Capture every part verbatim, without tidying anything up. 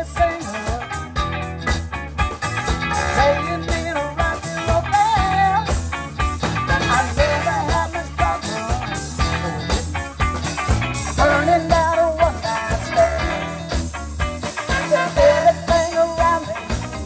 a singer, playing me in a rock and roll band. I never had much trouble turning down a one-night stand. Everything around me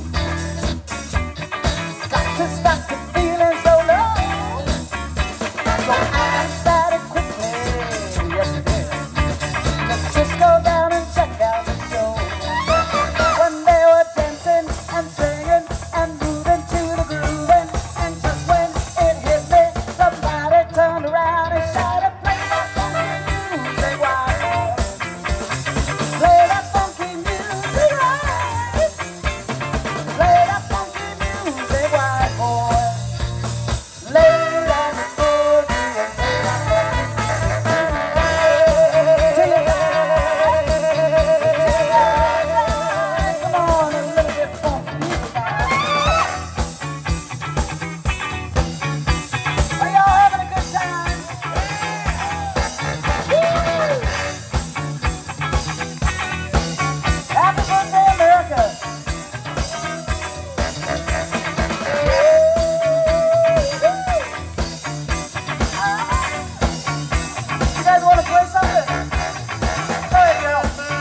got to stop the feeling so low. So I decided quickly, yes it is, let's just go down and check out the show. When they were dancing and singing and moving to the grooving, and just when it hit me, somebody turned around and shouted, "Play that funky music, white boy. Play that funky music, right. Play that funky music, white boy. Lay down the boogie and play that funky music till you die. Come on, a little bit funky music now. Are y'all having a good time? Woo! Happy birthday, America! You guys want to play something? Go ahead, girl.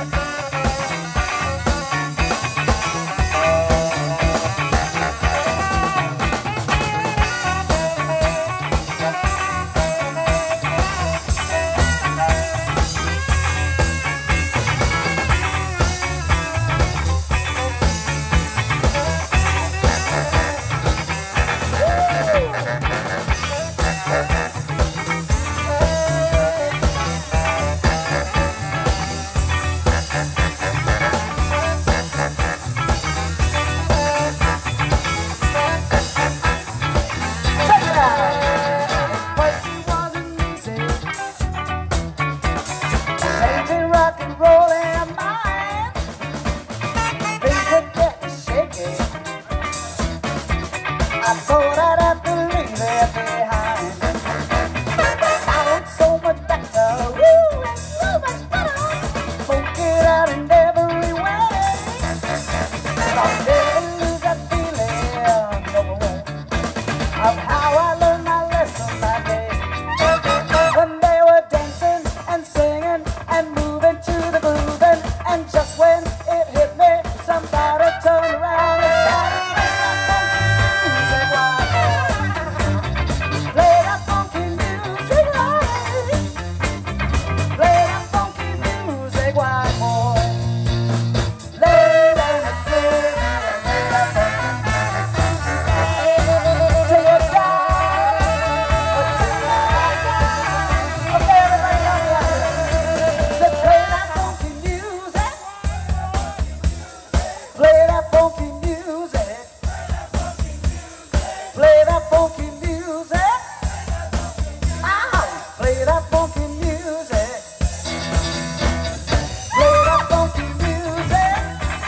Check it out. But it wasn't easy changing rock and roll in minds. Things would get shaky. I thought I'd have to leave it behind. Sounds so much better, woo, and so much better. Funk it out in every way. I'll never lose that feeling, no way, of how I learned my lesson that day. When they were dancing and singing and moving to the grooving, and just when it hit me, somebody turned around and shouted, "Play that funky music, white boy. Play that funky music, white boy. Lay down the boogie and play that funky music till you die, or till you die." Okay, everybody, help me out here. Say, play that funky music. Play that funky music. Play that funky music. Ah, play that funky music. Play that funky music.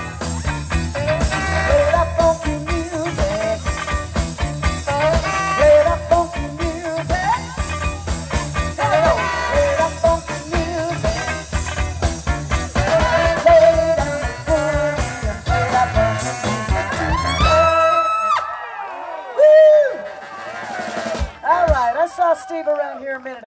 Play that funky music. Play that funky music. Here we go. Play that funky music. Lay down the boogie and play that funky music. Woo! All right, I saw Steve around here a minute